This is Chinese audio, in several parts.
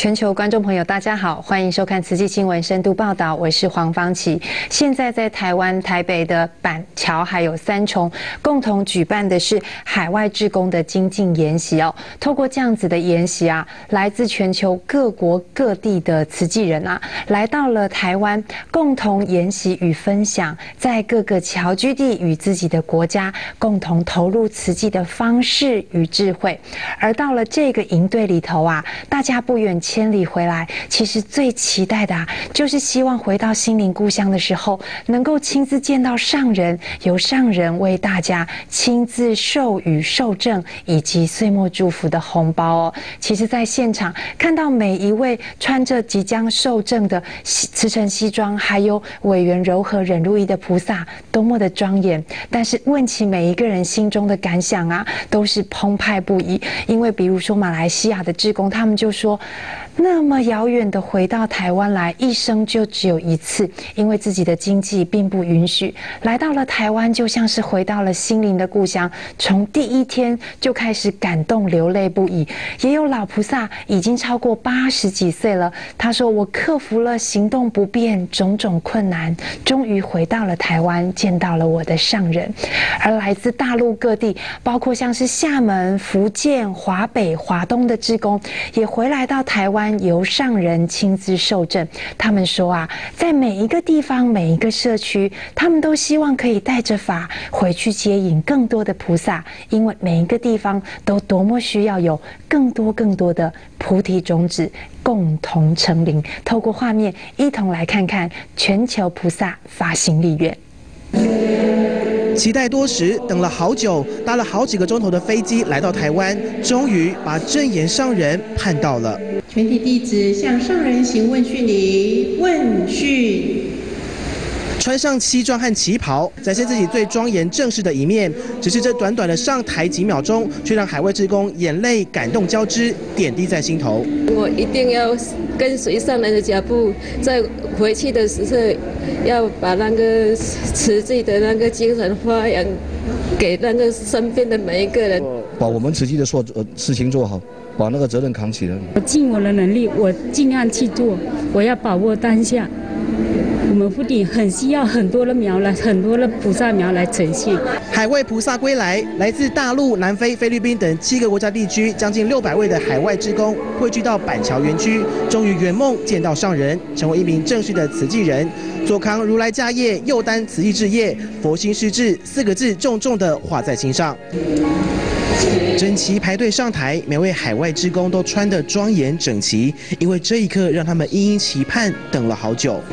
全球观众朋友，大家好，欢迎收看慈济新闻深度报道，我是黄芳琪。现在在台湾台北的板桥还有三重共同举办的是海外志工的精进研习哦。透过这样子的研习啊，来自全球各国各地的慈济人啊，来到了台湾，共同研习与分享，在各个侨居地与自己的国家共同投入慈济的方式与智慧。而到了这个营队里头啊，大家不远千里回来，其实最期待的就是希望回到心灵故乡的时候，能够亲自见到上人，由上人为大家亲自授予受证以及岁末祝福的红包哦。其实在现场看到每一位穿着即将受证的慈诚西装，还有委员柔和忍辱意的菩萨，多么的庄严。但是问起每一个人心中的感想啊，都是澎湃不已。因为比如说马来西亚的志工，他们就说，那么遥远的回到台湾来，一生就只有一次，因为自己的经济并不允许，来到了台湾就像是回到了心灵的故乡，从第一天就开始感动流泪不已。也有老菩萨已经超过80几岁了，他说，我克服了行动不便种种困难，终于回到了台湾，见到了我的上人。而来自大陆各地，包括像是厦门、福建、华北、华东的志工，也回来到台湾，由上人亲自受证。他们说啊，在每一个地方每一个社区，他们都希望可以带着法回去接引更多的菩萨，因为每一个地方都多么需要有更多的菩提种子共同成灵。透过画面一同来看看全球菩萨发心立愿。 期待多时，等了好久，搭了好几个钟头的飞机来到台湾，终于把证严上人盼到了。 全体弟子向上人行问讯礼，问讯。 穿上西装和旗袍，展现自己最庄严正式的一面。只是这短短的上台几秒钟，却让海外志工眼泪感动交织，点滴在心头。 我一定要跟随上人的脚步，在回去的时候，要把那个慈济的那个精神发扬给那个身边的每一个人。 把我们慈济的事情做好，把那个责任扛起来。 我尽我的能力，我尽量去做，我要把握当下。我们福鼎很需要很多的苗来，很多的菩萨苗来呈现。 海外菩萨归来，来自大陆、南非、菲律宾等7个国家地区，将近600位的海外志工汇聚到板桥园区，终于圆梦见到上人，成为一名正式的慈济人，左扛如来家业，右担慈济志业，佛心施志4个字重重地画在心上。整齐排队上台，每位海外志工都穿得庄严整齐，因为这一刻让他们殷殷期盼，等了好久。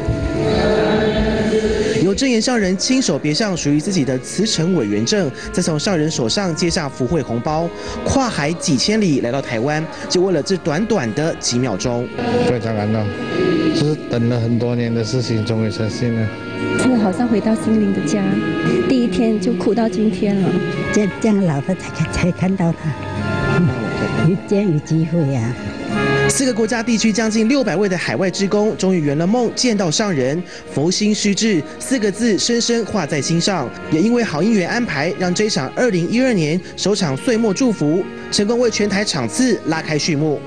由证严上人亲手别上属于自己的慈诚委员证，再从上人手上接下福慧红包，跨海几千里来到台湾，就为了这短短的几秒钟。 非常感动，就是等了很多年的事情终于实现了。 真的好像回到心灵的家，第一天就哭到今天了。 这样老了才看到他，这样有机会呀。 4个国家地区将近600位的海外志工，终于圆了梦，见到上人，佛心施志4个字深深画在心上。也因为好姻缘安排，让这场2012年首场岁末祝福成功为全台场次拉开序幕。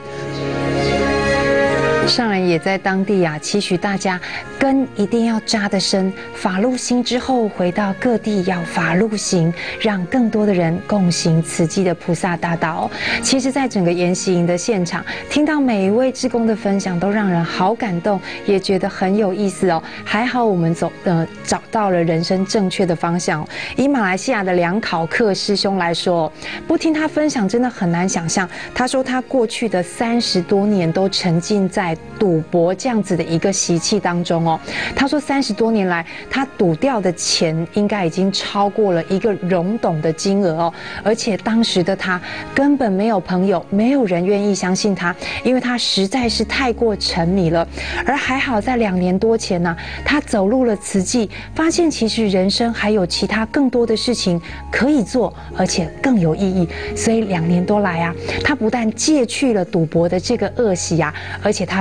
上人也在当地啊，期许大家根一定要扎得深，法入心之后，回到各地要法入行，让更多的人共行慈济的菩萨大道哦。其实，在整个研习营的现场，听到每一位志工的分享，都让人好感动，也觉得很有意思哦。还好我们找到了人生正确的方向。以马来西亚的梁考克师兄来说，不听他分享真的很难想象。他说他过去的30多年都沉浸在赌博这样子的一个习气当中哦。他说30多年来，他赌掉的钱应该已经超过了一个容懂的金额哦。而且当时的他根本没有朋友，没有人愿意相信他，因为他实在是太过沉迷了。而还好在2年多前呢，他走入了慈济，发现其实人生还有其他更多的事情可以做，而且更有意义。所以2年多来啊，他不但戒去了赌博的这个恶习啊，而且他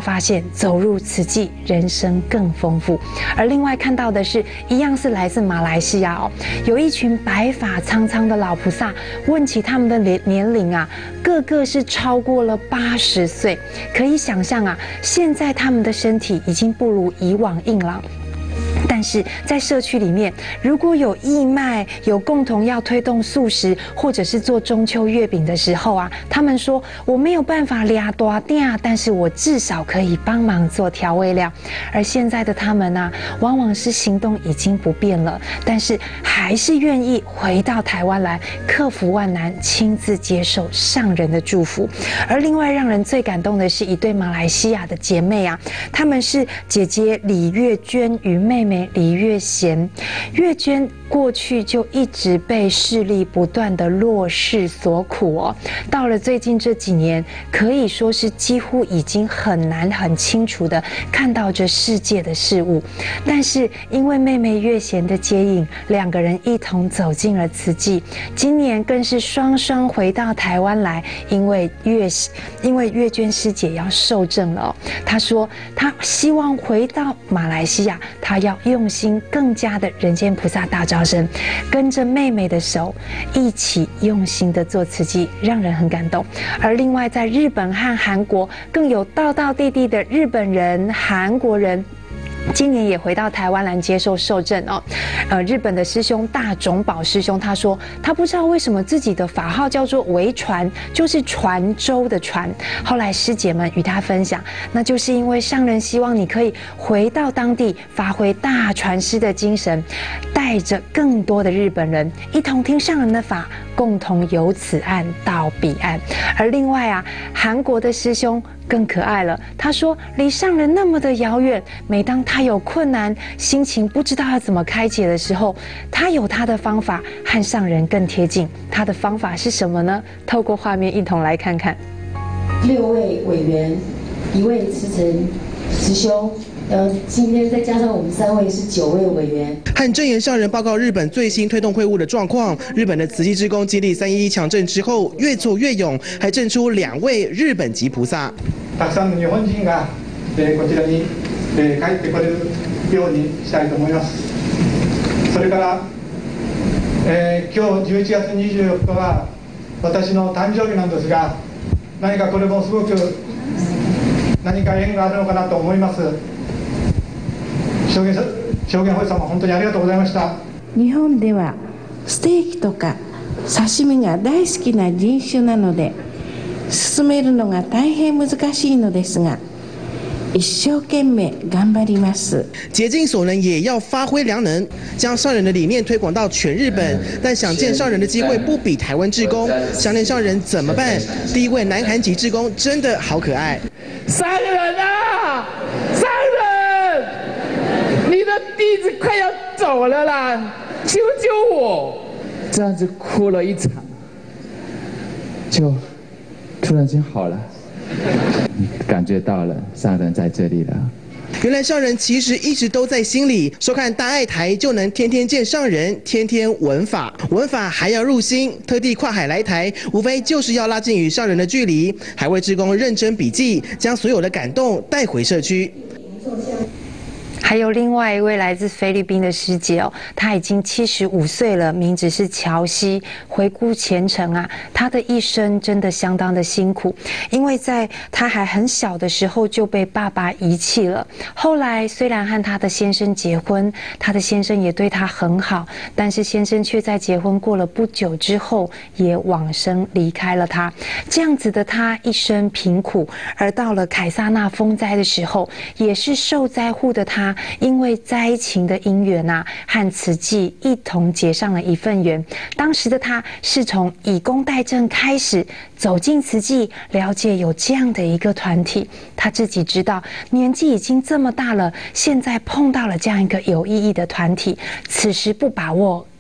发现走入慈济，人生更丰富。而另外看到的是，一样是来自马来西亚哦，有一群白发苍苍的老菩萨，问起他们的年龄啊，个个是超过了80岁。可以想象啊，现在他们的身体已经不如以往硬朗。但是在社区里面，如果有义卖，有共同要推动素食，或者是做中秋月饼的时候啊，他们说我没有办法抓大店，但是我至少可以帮忙做调味料。而现在的他们啊，往往是行动已经不便了，但是还是愿意回到台湾来，克服万难，亲自接受上人的祝福。而另外让人最感动的是一对马来西亚的姐妹啊，她们是姐姐李月娟与妹妹李月贤。月娟过去就一直被视力不断的弱视所苦哦，到了最近这几年，可以说是几乎已经很难很清楚的看到这世界的事物。但是因为妹妹月贤的接引，两个人一同走进了慈济，今年更是双双回到台湾来，因为月娟师姐要受证了哦，她说她希望回到马来西亚，她要用心更加的人间菩萨大招生，跟着妹妹的手一起用心的做慈济，让人很感动。而另外在日本和韩国更有道道地地的日本人、韩国人，今年也回到台湾来接受受证哦。日本的师兄大种宝师兄他说，他不知道为什么自己的法号叫做为传，就是船舟的船。后来师姐们与他分享，那就是因为上人希望你可以回到当地，发挥大传师的精神，带着更多的日本人一同听上人的法，共同由此岸到彼岸。而另外啊，韩国的师兄更可爱了，他说离上人那么的遥远，每当他有困难，心情不知道要怎么开解的时候，他有他的方法和上人更贴近。他的方法是什么呢？透过画面一同来看看。 6位委员，1位慈诚师兄，今天再加上我们3位是9位委员。 和正言上人报告日本最新推动会务的状况。日本的慈济志工经历311强震之後越挫越勇，还证出2位日本籍菩萨。 たくさんの日本人がこちらに帰ってこれるようにしたいと思います。それから今日11月24日は私の誕生日なんですが、何かこれもすごく何か縁があるのかなと思います。証言法師様、本当にありがとうございました。 日本ではステーキとか刺身が大好きな人種なので、進めるのが大変難しいのですが、一生懸命頑張ります。 竭尽所能也要发挥良能，将上人的理念推广到全日本。但想见上人的机会不比台湾志工，想念上人怎么办？第一位南韩籍志工真的好可爱。 上人啊，上人，你的弟子快要走了啦，救救我！这样子哭了一场，就突然间好了。感觉到了上人在这里了。 原来上人其实一直都在心里。收看大爱台就能天天见上人，天天闻法，闻法还要入心，特地跨海来台，无非就是要拉近与上人的距离。海外志工认真笔记，将所有的感动带回社区。 还有另外一位来自菲律宾的师姐哦，她已经75岁了，名字是乔西。回顾前程啊，她的一生真的相当的辛苦，因为在她还很小的时候就被爸爸遗弃了。后来虽然和她的先生结婚，她的先生也对她很好，但是先生却在结婚过了不久之后也往生离开了她。这样子的她一生贫苦，而到了凯撒纳风灾的时候，也是受灾户的她。因为灾情的因缘啊，和慈济一同结上了一份缘。当时的他是从以工代赈开始走进慈济，了解有这样的一个团体。他自己知道年纪已经这么大了，现在碰到了这样一个有意义的团体，此时不把握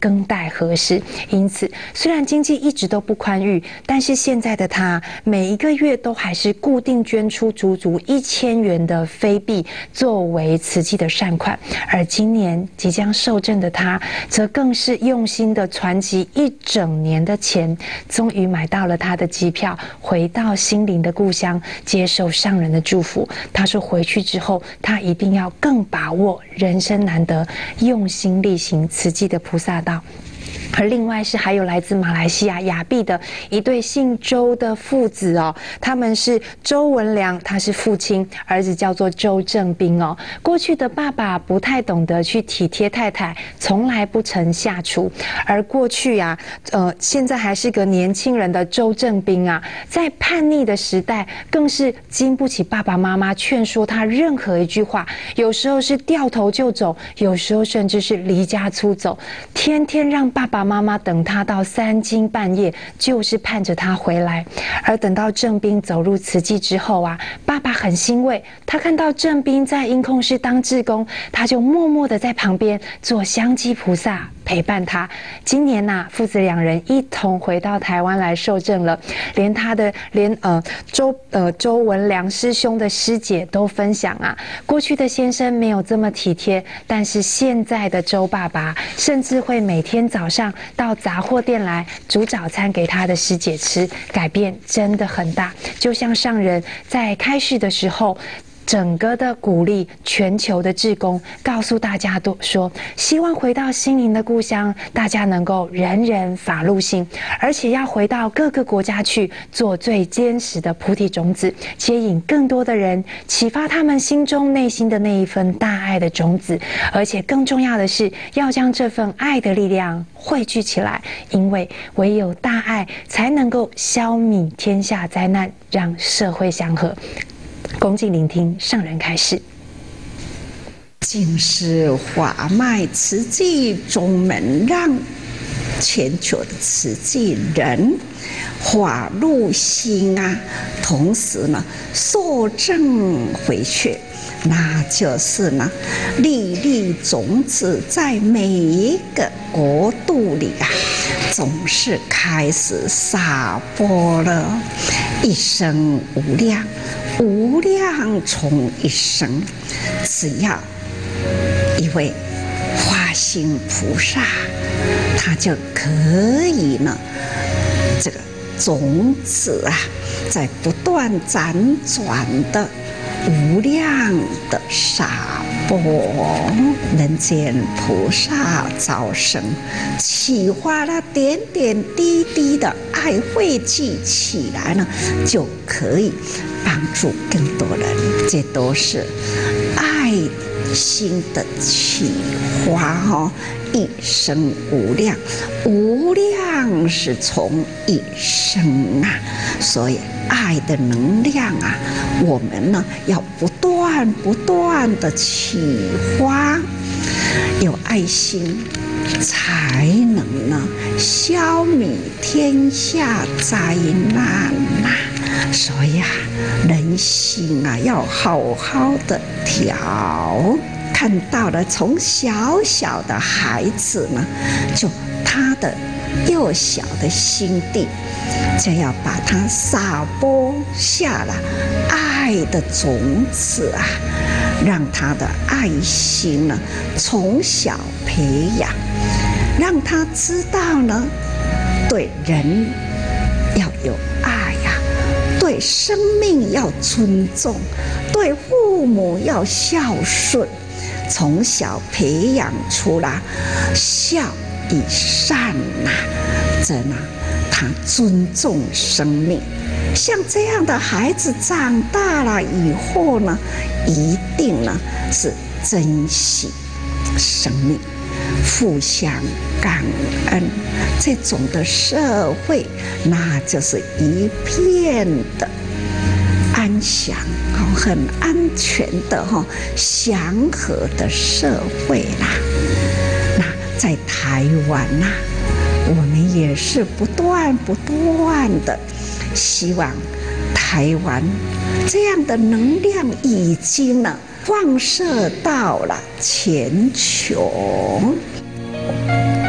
更待何时。因此，虽然经济一直都不宽裕，但是现在的他每一个月都还是固定捐出足足1000元的非币作为慈济的善款。而今年即将受证的他，则更是用心的攒集1整年的钱，终于买到了他的机票，回到心灵的故乡，接受上人的祝福。他说回去之后，他一定要更把握人生难得，用心力行慈济的菩萨道。而另外是还有来自马来西亚雅碧的一对姓周的父子哦，他们是周文良，他是父亲，儿子叫做周正斌哦。过去的爸爸不太懂得去体贴太太，从来不曾下厨。而过去啊，现在还是个年轻人的周正斌啊，在叛逆的时代，更是经不起爸爸妈妈劝说他任何一句话，有时候是掉头就走，有时候甚至是离家出走，天天让爸爸妈妈等他到3更半夜，就是盼着他回来。而等到正斌走入慈济之后啊，爸爸很欣慰，他看到正斌在音控室当志工，他就默默的在旁边做香积菩萨陪伴他。今年啊，父子2人一同回到台湾来受证了，连周文良师兄的师姐都分享啊，过去的先生没有这么体贴，但是现在的周爸爸甚至会每天早上到杂货店来煮早餐给他的师姐吃，改变真的很大。就像上人在开示的时候，整个的鼓励全球的志工，告诉大家都说，希望回到心灵的故乡，大家能够人人法入心，而且要回到各个国家去做最坚实的菩提种子，接引更多的人，启发他们心中内心的那一份大爱的种子。而且更重要的是，要将这份爱的力量汇聚起来，因为唯有大爱才能够消弭天下灾难，让社会祥和。恭敬聆听上人开示。 今世法脉慈济中门，让全球的慈济人法入心啊，同时呢受证回去，那就是呢粒粒种子在每一个国度里啊，总是开始撒播了，一生无量，无量从一生。只要一位发心菩萨，他就可以呢，这个种子啊，在不断辗转的无量的撒播，人间菩萨招生，启发了点点滴滴的爱汇聚起来呢，就可以帮助更多人。这都是爱心的启发哦。一生无量，无量是从一生啊，所以爱的能量啊，我们呢要不断的启发，有爱心才能呢消弭天下灾难呐。所以啊，人心啊要好好的调。看到了从小小的孩子呢，就他的幼小的心地，就要把它撒播下了爱的种子啊，让他的爱心呢从小培养，让他知道呢，对人要有爱呀，对生命要尊重，对父母要孝顺。从小培养出来孝与善呐，这呢，他尊重生命。像这样的孩子长大了以后呢，一定呢是珍惜生命，互相感恩，这种的社会，那就是一片的安详，很安全的祥和的社会啦。那在台湾呐，我们也是不断的希望台湾这样的能量已经呢放射到了全球。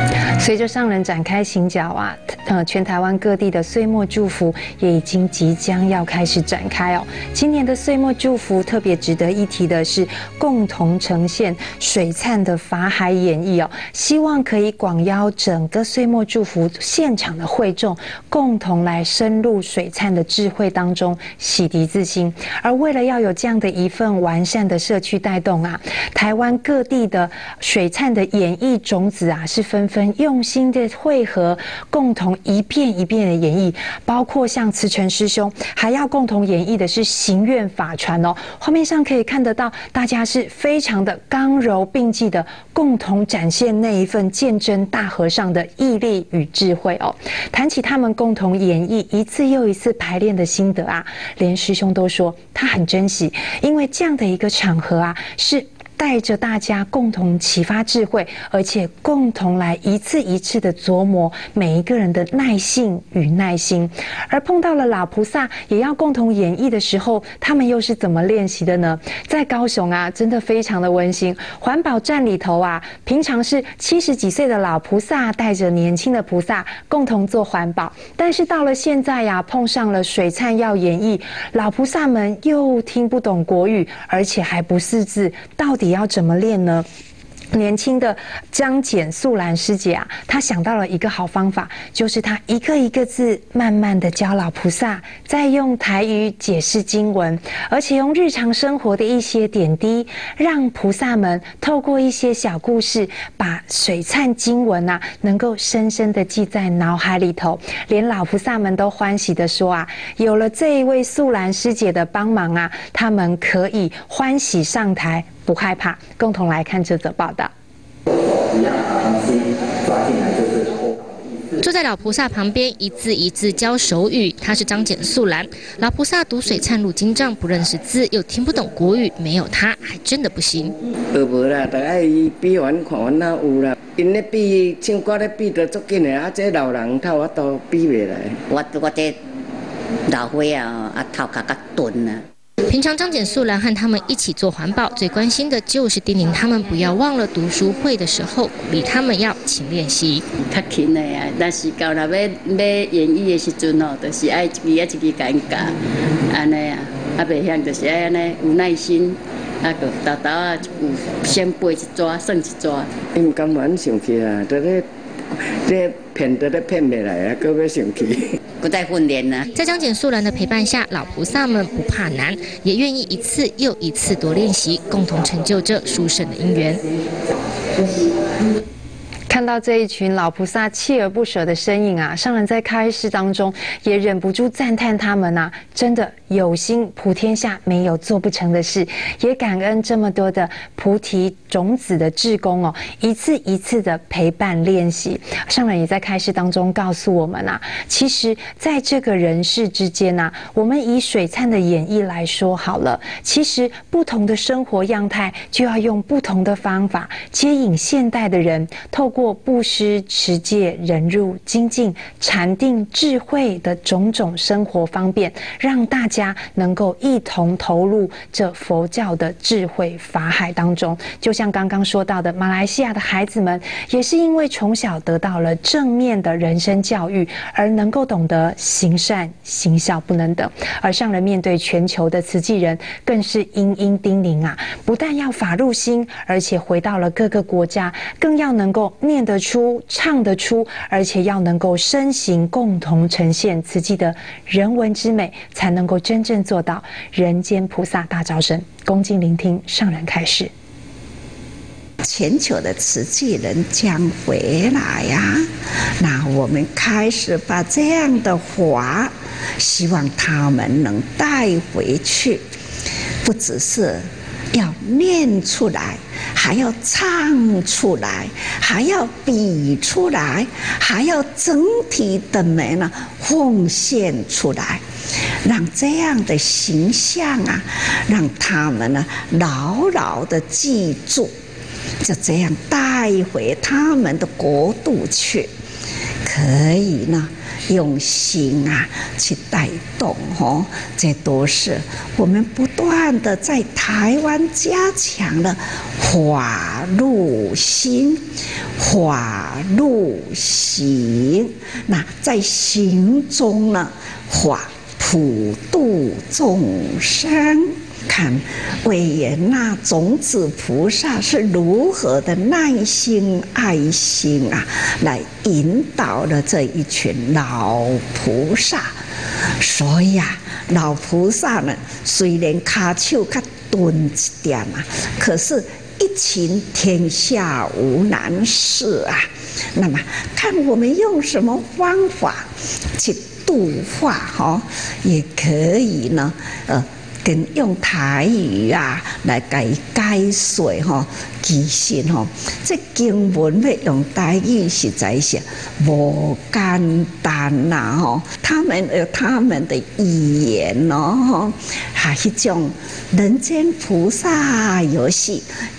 随着上人展开行脚啊，全台湾各地的岁末祝福也已经即将要开始展开哦。今年的岁末祝福特别值得一提的是，共同呈现水灿的法海演绎哦，希望可以广邀整个岁末祝福现场的会众，共同来深入水灿的智慧当中，洗涤自心。而为了要有这样的一份完善的社区带动啊，台湾各地的水灿的演绎种子啊，是纷纷用心的汇合，共同一遍一遍的演绎，包括像慈诚师兄还要共同演绎的是行愿法传哦。画面上可以看得到，大家是非常的刚柔并济的，共同展现那一份见证大和尚的毅力与智慧哦。谈起他们共同演绎一次又一次排练的心得啊，连师兄都说他很珍惜，因为这样的一个场合啊，是带着大家共同启发智慧，而且共同来一次一次的琢磨每一个人的耐性与耐心。而碰到了老菩萨也要共同演绎的时候，他们又是怎么练习的呢？在高雄啊，真的非常的温馨。环保站里头啊，平常是70几岁的老菩萨带着年轻的菩萨共同做环保，但是到了现在呀，碰上了水灿要演绎，老菩萨们又听不懂国语，而且还不识字，到底要怎么练呢？年轻的张简素兰师姐啊，她想到了一个好方法，就是她一个一个字慢慢的教老菩萨，再用台语解释经文，而且用日常生活的一些点滴，让菩萨们透过一些小故事，把水灿经文啊，能够深深的记在脑海里头。连老菩萨们都欢喜的说啊，有了这一位素兰师姐的帮忙啊，他们可以欢喜上台，不害怕。共同来看这则报道。 坐在老菩萨旁边，一字一字教手语。他是张简素兰。老菩萨读水灿入经藏，不认识字，又听不懂国语，没有他还真的不行。 学无啦，大概比完看完哪有啦。因咧比唱歌咧比得足紧的，啊，这老人头我都比袂来。 我这老岁啊，头壳较钝啊。 平常张简素兰和他们一起做环保，最关心的就是叮咛他们不要忘了读书会的时候，鼓励他们要勤练习。 较勤的啊，但是到了要演绎的时阵哦，就是爱一支一支间教，安尼啊，啊袂晓就是爱安尼有耐心，啊个豆豆啊有先背一抓，算一抓。 伊唔甘愿上去啊，在骗得骗袂来啊，搁要上去。 不再训练呢。 在张简素兰的陪伴下，老菩萨们不怕难，也愿意一次又一次多练习，共同成就这殊胜的因缘。 看到这一群老菩萨锲而不舍的身影啊，上人在开示当中也忍不住赞叹他们啊，真的有心普天下没有做不成的事，也感恩这么多的菩提种子的志工哦，一次一次的陪伴练习。上人也在开示当中告诉我们啊，其实在这个人世之间啊，我们以水灿的演绎来说好了，其实不同的生活样态就要用不同的方法接引现代的人，透过布施、持戒、忍辱、精进、禅定、智慧的种种生活方便，让大家能够一同投入这佛教的智慧法海当中。就像刚刚说到的，马来西亚的孩子们也是因为从小得到了正面的人生教育，而能够懂得行善行孝不能等。而上人面对全球的慈济人，更是殷殷叮咛啊，不但要法入心，而且回到了各个国家，更要能够念得出、唱得出，而且要能够身行共同呈现慈济的人文之美，才能够真正做到人间菩萨大招生。恭敬聆听上人开示。 全球的慈济人将回来呀，那我们开始把这样的话，希望他们能带回去，不只是要念出来，还要唱出来，还要比出来，还要整体的美呢奉献出来，让这样的形象啊，让他们呢牢牢的记住，就这样带回他们的国度去。 可以呢用心啊去带动哦，这都是我们不断的在台湾加强了法入心、法入行。那在行中呢，法普度众生。看委员那种子菩萨是如何的耐心爱心啊，来引导了这一群老菩萨。所以啊，老菩萨呢，虽然卡手较钝一点啊，可是一勤天下无难事啊。那么看我们用什么方法去度化也可以呢，跟用台语啊来解说其实这经文要用台语实在是无简单呐他们有他们的语言那种人间菩萨游戏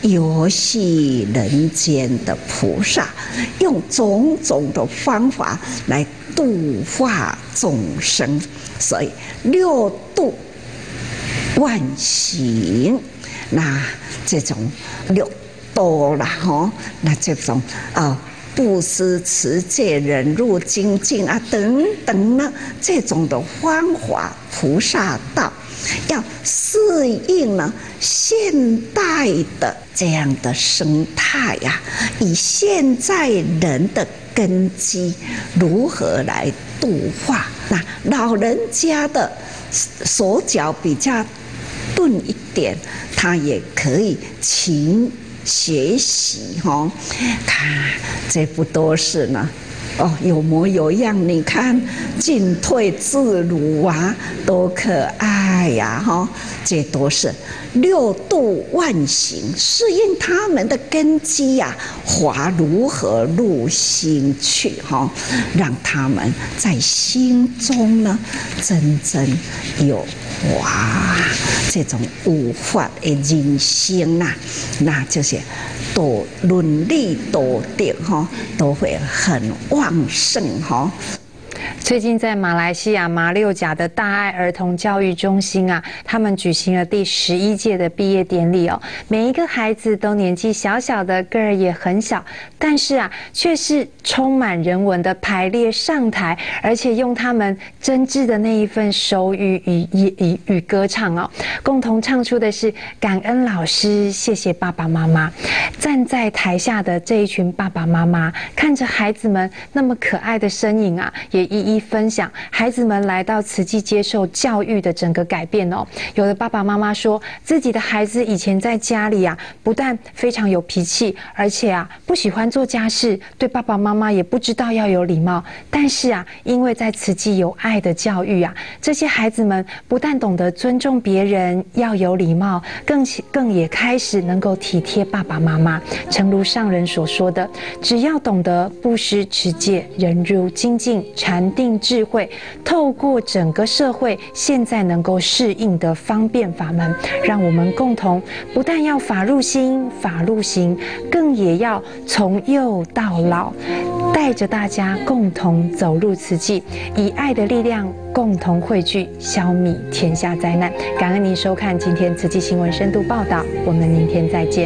人间的菩萨，用种种的方法来度化众生，所以六度万行，那这种六度啦那这种布施、持戒、忍辱、精进啊等等呢，这种的方法，菩萨道要适应呢现代的这样的生态啊，以现在人的根基如何来度化。那老人家的手脚比较钝一点，他也可以勤学习看这不都是呢有模有样，你看进退自如啊，多可爱呀这都是六度万行，适应他们的根基呀，法如何入心去让他们在心中呢真正有这种有法的人生啊，那就是多伦理道德都会很旺盛最近在马来西亚马六甲的大爱儿童教育中心啊，他们举行了第11届的毕业典礼每一个孩子都年纪小小的，个儿也很小，但是啊，却是充满人文的排列上台，而且用他们真挚的那一份手语与歌唱共同唱出的是感恩老师，谢谢爸爸妈妈。站在台下的这一群爸爸妈妈，看着孩子们那么可爱的身影啊，也一一分享孩子们来到慈济接受教育的整个改变有的爸爸妈妈说，自己的孩子以前在家里啊，不但非常有脾气，而且啊不喜欢做家事，对爸爸妈妈也不知道要有礼貌。但是啊，因为在慈济有爱的教育啊，这些孩子们不但懂得尊重别人，要有礼貌，更也开始能够体贴爸爸妈妈。诚如上人所说的，只要懂得布施、持戒、忍辱、精进、禅定、智慧，透过整个社会现在能够适应的方便法门，让我们共同不但要法入心、法入行，更也要从幼到老，带着大家共同走入慈济，以爱的力量共同汇聚，消弭天下灾难。感恩您收看今天慈济新闻深度报道，我们明天再见。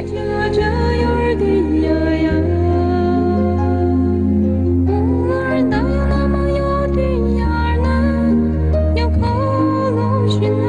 寻